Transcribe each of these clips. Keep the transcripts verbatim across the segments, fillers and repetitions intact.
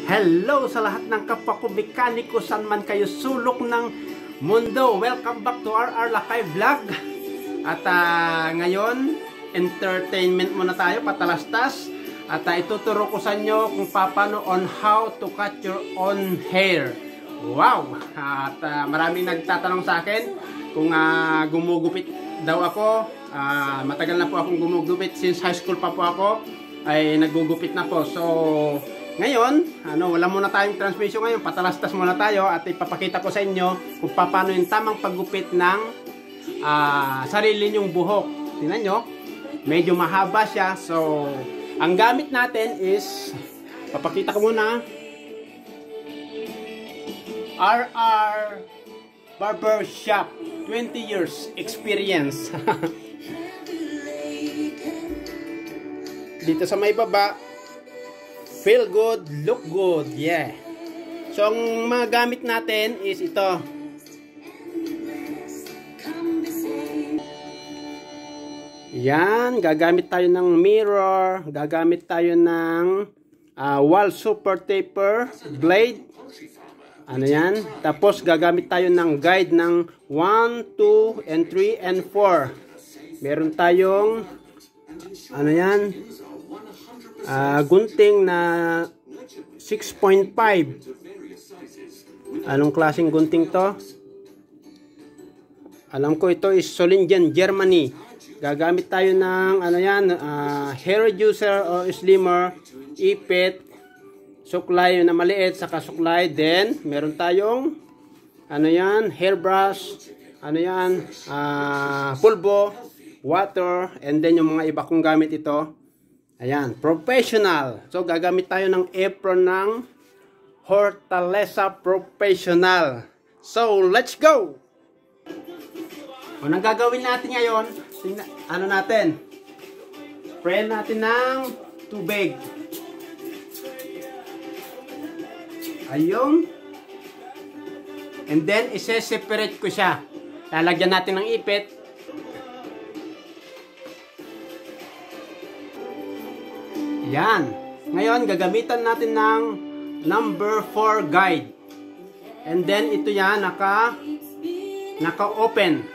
Hello sa lahat ng kapwa ko mekaniko saan man kayo sulok ng mundo. Welcome back to R R Lakay Vlog. At uh, ngayon, entertainment muna tayo, patalastas. At uh, ituturo ko sa inyo kung paano on how to cut your own hair. Wow! At uh, maraming nagtatanong sa akin kung uh, gumugupit daw ako. Uh, matagal na po akong gumugupit, since high school pa po ako ay naggugupit na po. So ngayon, ano, wala muna tayong transmission ngayon, patalastas muna tayo at ipapakita ko sa inyo kung paano yung tamang paggupit ng uh, sarili nyong buhok. Tingnan nyo, medyo mahaba siya. So, ang gamit natin is, papakita ko muna, R R Barber Shop, twenty years experience. Dito sa may baba, feel good, look good, yeah. So, ang mga gamit natin is ito. Yan, gagamit tayo ng mirror, gagamit tayo ng uh, wall super taper, blade. Ano yan? Tapos, gagamit tayo ng guide ng one, two, and three, and four. Meron tayong, ano yan? Uh, gunting na six point five. Anong klaseng gunting to? Alam ko ito is Solingen, Germany. Gagamit tayo ng ano yan, uh, hair reducer o slimmer, ipit, suklay na maliit, saka suklay. Then meron tayong ano yan, hairbrush, ano yan, uh, pulbo, water, and then yung mga iba kong gamit ito. Ayan, professional. So, gagamit tayo ng apron ng Hortaleza Professional. So, let's go! Unang gagawin natin ngayon, tingnan, ano natin? Spray natin ng tubig. Ayun. And then, ise-separate ko siya. Lalagyan natin ng ipit. Yan. Ngayon, gagamitan natin ng number four guide. And then, ito yan, naka, naka-open.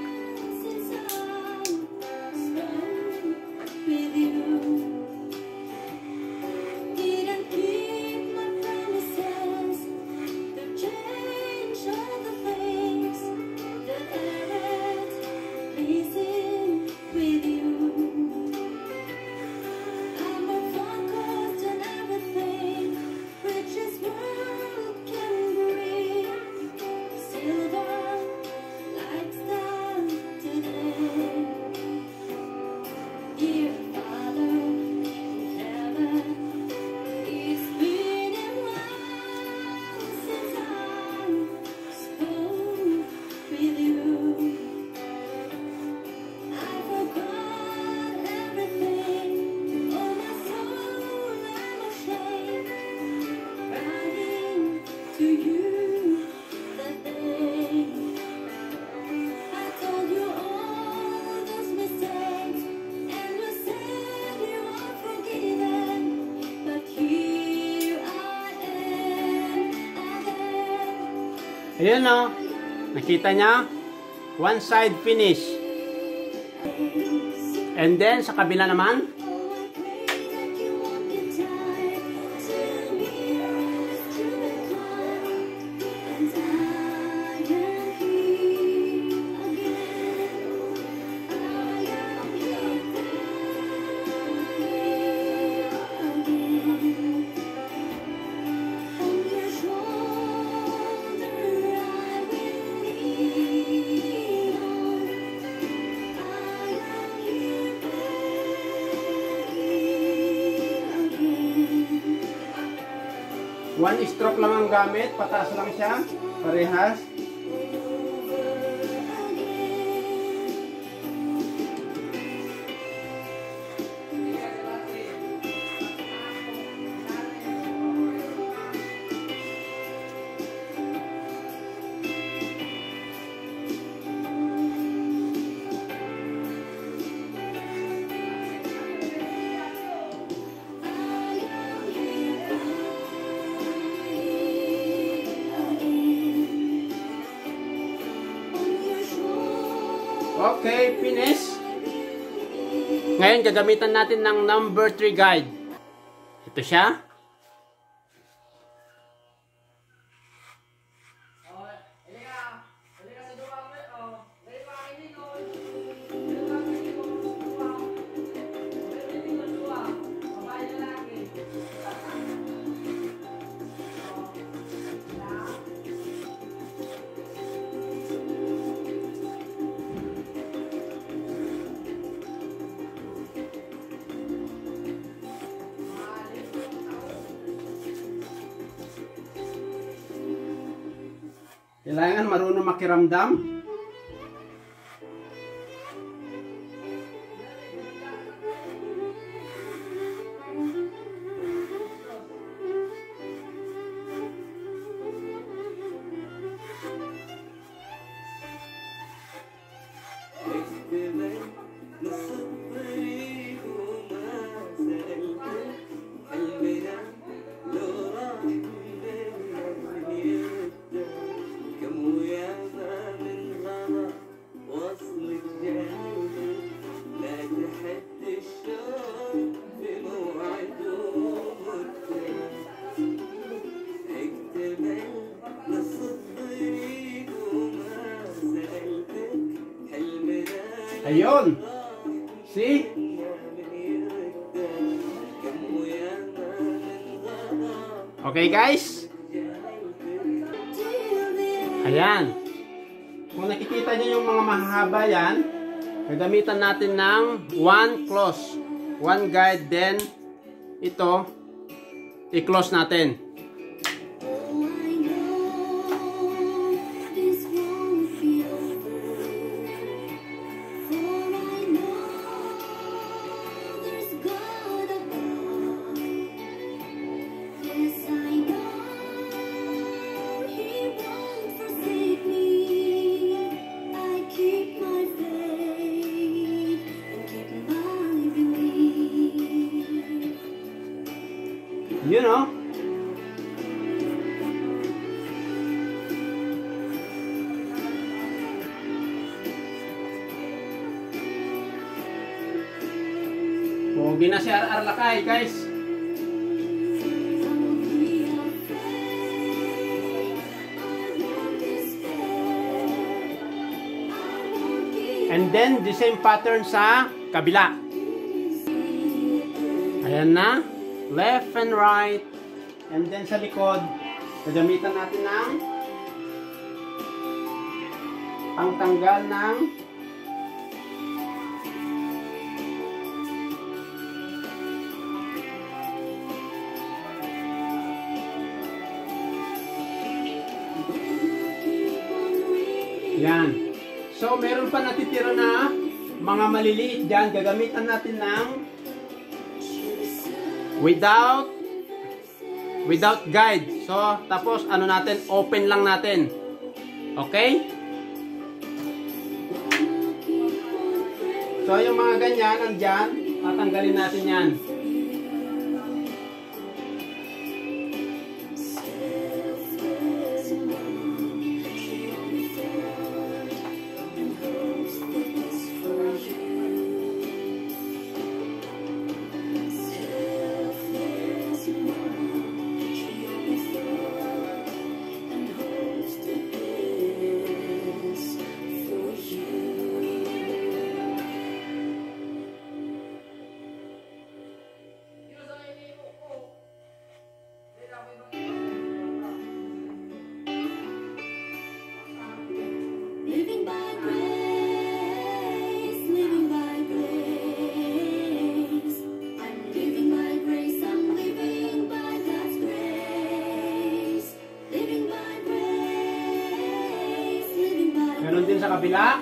Ayan o, nakita niya, one side finish. And then sa kabila naman, one stroke lang ang gamit, pataas lang siya, parehas. Okay, finish. Ngayon, gagamitan natin ng number three guide. Ito siya. Kailangan marunong makiramdam. Ayun. See? Okay guys. Ayan. Kung nakikita niyo yung mga mahahaba yan, gagamitan natin ng one close. One guide, then ito, i-close natin. You know? Pogi na si R R Lakay, guys. And then, the same pattern sa kabila. Ayan na. Left and right. And then sa likod, gagamitan natin ng pangtanggal ng yan. So, meron pa natitira na mga maliliit dyan. Gagamitan natin ng without without guide. So, tapos ano natin, open lang natin. Okay? So, yung mga ganyan, andyan, tatanggalin natin yan. Meron din sa kabila.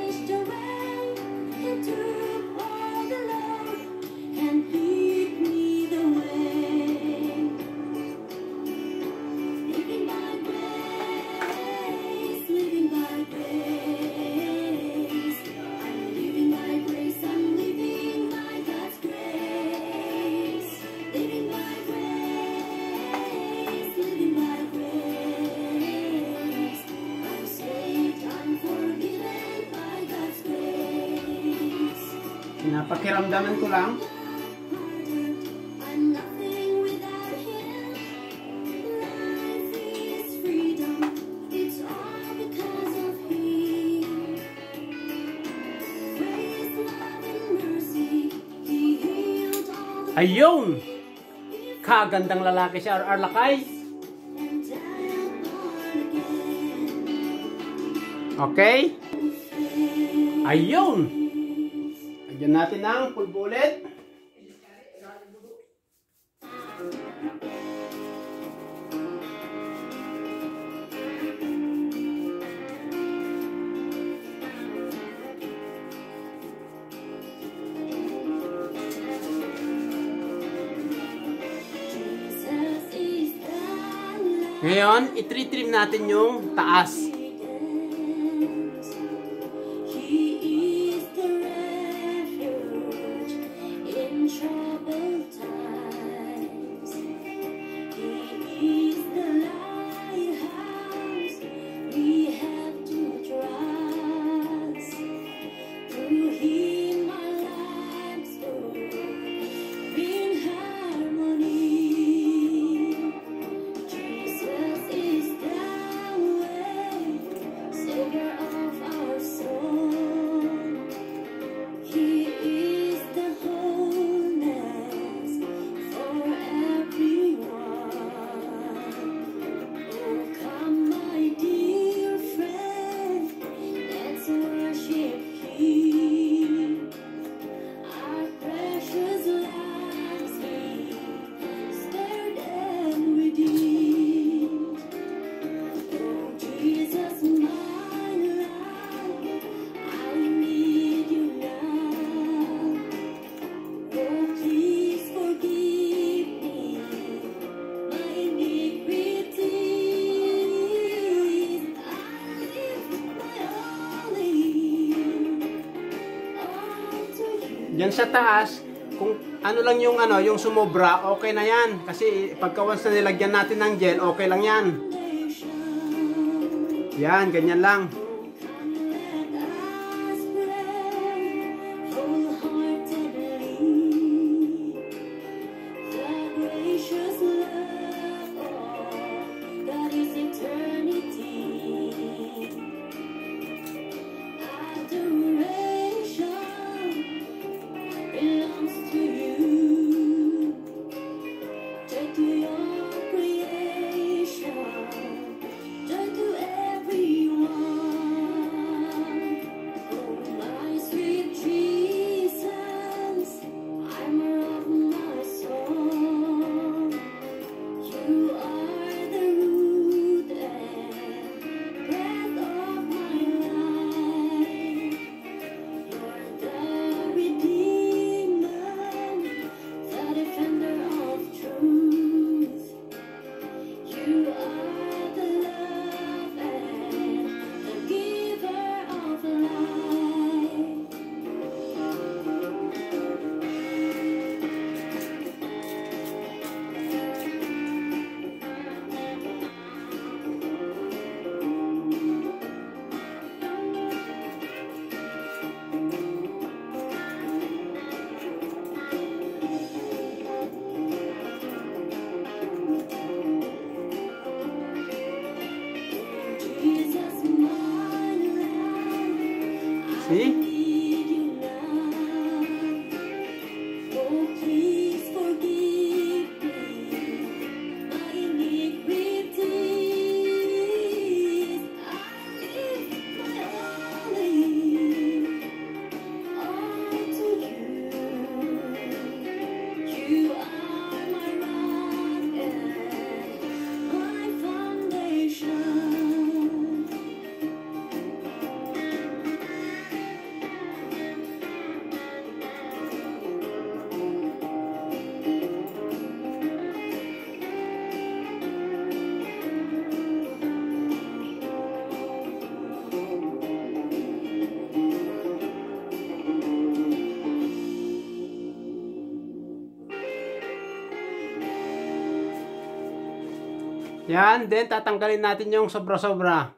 Lead me Napakiramdaman ko lang. Ayun! Kagandang lalaki si R R Lakay. Okay? Ayun! Lagyan natin ng full bullet. Ngayon, itri-trim natin yung taas. Diyan sa taas, kung ano lang yung ano, yung sumobra, okay na yan. Kasi pagka once na nilagyan natin ng gel, okay lang yan. Yan, ganyan lang. See? Yan, then tatanggalin natin yung sobra-sobra.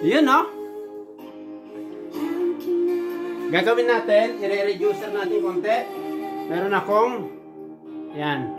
Yun, no? Gagawin natin, i-reducer natin konti. Meron akong, yan.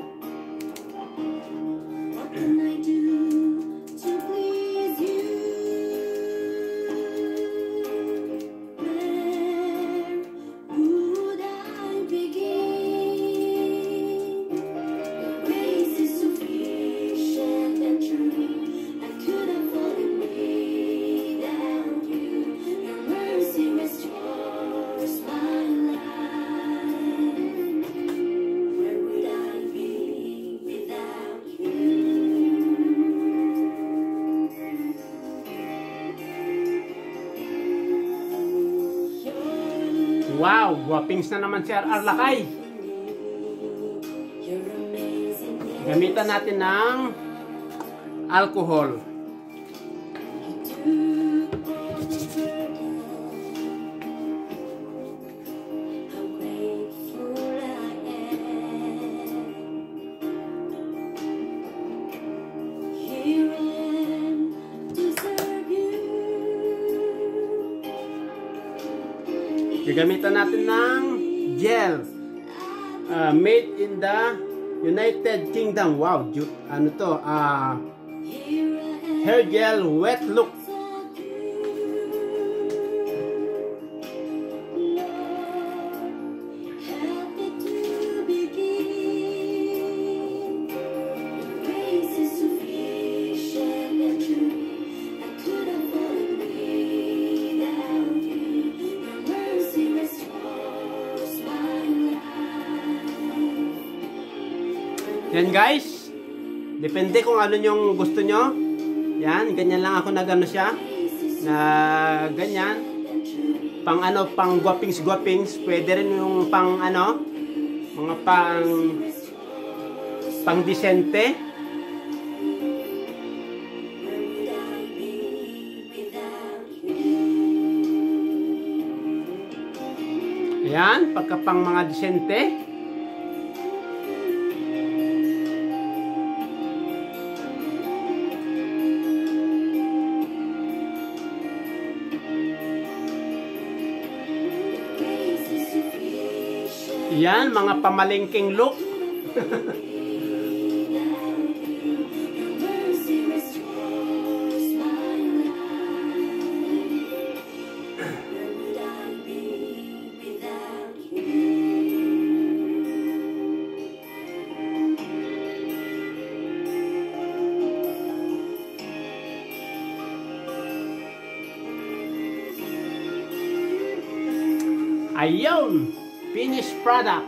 Wow, guwapings na naman si R R Lakay. Gamitan natin ng alcohol. Gagamitan natin ng gel uh, made in the United Kingdom. Wow, ano to? Uh, hair gel wet look. Yan guys, depende kung ano yung gusto nyo. Yan, ganyan lang ako na gano siya. Na ganyan. Pang ano, pang guwapings-guwapings. Pwede rin yung pang ano, mga pang pang disente. Yan, pagka pang mga disente. Yan, mga pamalengking look. Ayun! Finished product.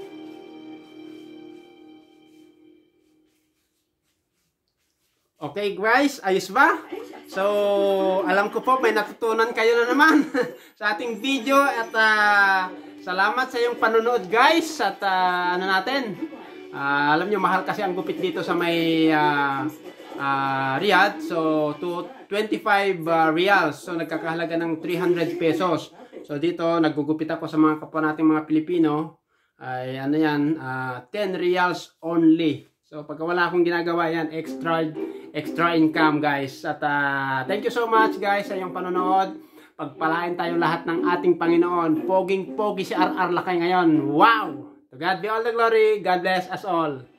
Okay guys, ayos ba? So, alam ko po may natutunan kayo na naman sa ating video at uh, salamat sa iyong panonood guys at uh, ano natin, uh, alam nyo mahal kasi ang gupit dito sa may uh, uh, Riyadh. So, to twenty-five uh, reals. So, nagkakahalaga ng three hundred pesos. So dito naggugupit ako sa mga kapwa nating mga Pilipino ay ano yan, uh, ten reals only. So pagka wala akong ginagawa yan, extra extra income guys. At uh, thank you so much guys sa iyong panonood. Pagpalain tayo lahat ng ating Panginoon. Poging pogi si R R Lakay ngayon. Wow! To God be all the glory. God bless us all.